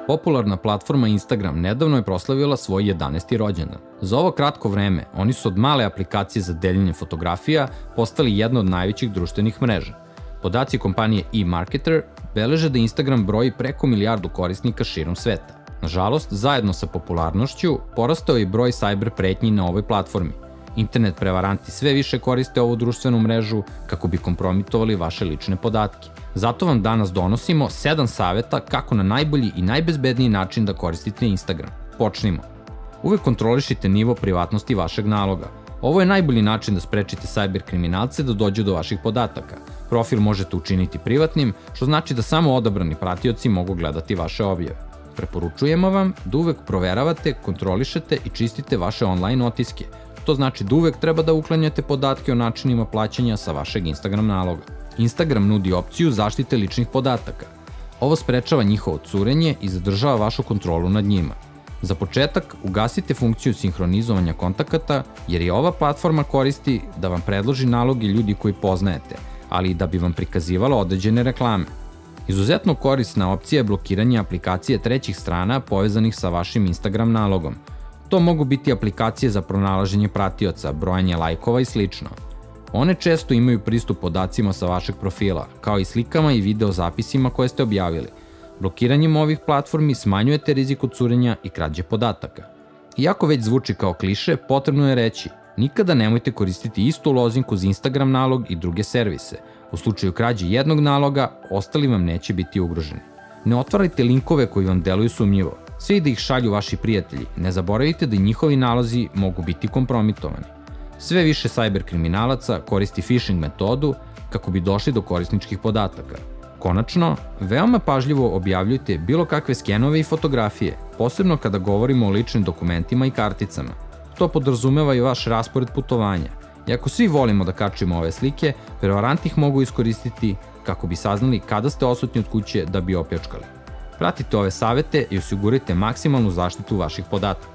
Popularna platforma Instagram nedavno je proslavila svoj 11. rođendan. Za ovo kratko vreme oni su od male aplikacije za deljenje fotografija postali jedna od najvećih društvenih mreža. Podaci kompanije eMarketer beleže da Instagram broji preko 1 milijardu korisnika širom sveta. Nažalost, zajedno sa popularnošću porastao je i broj cyber pretnji na ovoj platformi. Internet prevaranti sve više koriste ovu društvenu mrežu kako bi kompromitovali vaše lične podatke. Zato vam danas donosimo 7 saveta kako na najbolji i najbezbedniji način da koristite Instagram. Počnimo. Uvek kontrolišite nivo privatnosti vašeg naloga. Ovo je najbolji način da sprečite cyber kriminalce da dođu do vaših podataka. Profil možete učiniti privatnim, što znači da samo odabrani pratioci mogu gledati vaše objave. Preporučujemo vam da uvek proveravate, kontrolišete i čistite vaše online otiske. To znači da uvek treba da uklanjate podatke o načinima plaćanja sa vašeg Instagram naloga. Instagram nudi opciju zaštite ličnih podataka. Ovo sprečava njihovo curenje i zadržava vašu kontrolu nad njima. Za početak, ugasite funkciju sinhronizovanja kontakata, jer je ova platforma koristi da vam predloži naloge ljudi koji poznajete, ali i da bi vam prikazivala određene reklame. Izuzetno korisna opcija je blokiranje aplikacije trećih strana povezanih sa vašim Instagram nalogom. To mogu biti aplikacije za pronalaženje pratioca, brojanje lajkova i slično. One često imaju pristup podacima sa vašeg profila, kao i slikama i video zapisima koje ste objavili. Blokiranjem ovih platformi smanjujete rizik od curenja i krađe podataka. Iako već zvuči kao kliše, potrebno je reći, nikada nemojte koristiti istu lozinku za Instagram nalog i druge servise. U slučaju krađe jednog naloga, ostali vam neće biti ugroženi. Ne otvarajte linkove koji vam deluju sumnjivo, sve i da ih šalju vaši prijatelji. Ne zaboravite da i njihovi nalozi mogu biti kompromitovani. Sve više cyber kriminalaca koristi phishing metodu kako bi došli do korisničkih podataka. Konačno, veoma pažljivo objavljujte bilo kakve skenove i fotografije, posebno kada govorimo o ličnim dokumentima i karticama. To podrazumeva i vaš raspored putovanja. Iako svi volimo da kačimo ove slike, prevaranti ih mogu iskoristiti kako bi saznali kada ste odsutni od kuće da bi opljačkali. Pratite ove savete i osigurajte maksimalnu zaštitu vaših podataka.